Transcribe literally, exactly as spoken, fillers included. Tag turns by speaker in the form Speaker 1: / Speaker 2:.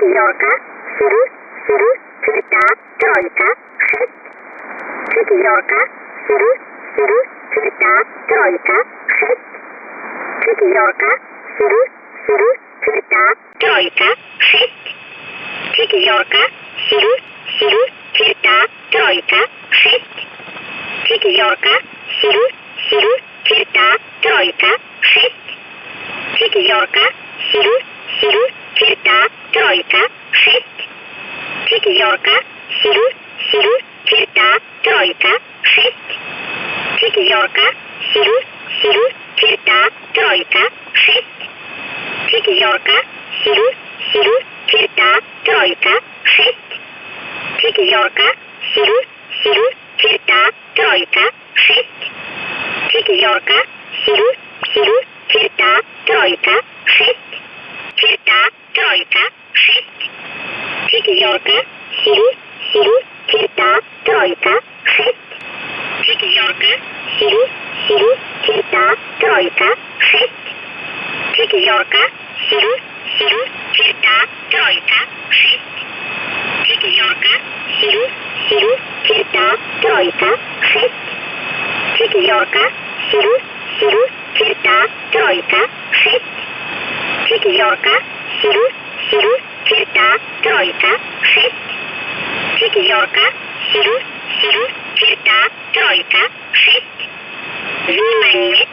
Speaker 1: Четверка, сыры, сыры, черта, тройка, шесть. Четверка, сыры, сыры, черта, тройка, шесть. Четверка, сыры, сыры, черта, тройка, шесть. Четверка, сыры, сыры, черта, тройка, шесть. Четверка, сыры, сыры, черта, тройка, шесть. Четверка, сыры, сыры, черта, тройка, шесть. Четверка, сыры, сыры, черта, тройка, шесть. Четверка, сыры, сыры, черта, тройка, шесть. Четверка, сыры, сыры, черта, тройка, шесть. Четверка, сыры, сыры, черта, тройка, шесть. Четверка, сыры, сыры, черта, тройка, шесть. Черта, тройка, шесть. Четверка, сыры, сыры, черта, тройка, шесть. Четверка, сыры, сыры, черта, тройка, шесть. Четверка, сыры, сыры, черта, тройка, шесть. Четверка, сыры, сыры, черта, тройка, шесть. Четверка, сыры, сыры, черта, тройка, шесть. Четверка, сыры, сыры, черта, тройка, шесть. Четверка, сыры, сыры, черта, тройка, шесть. Внимание!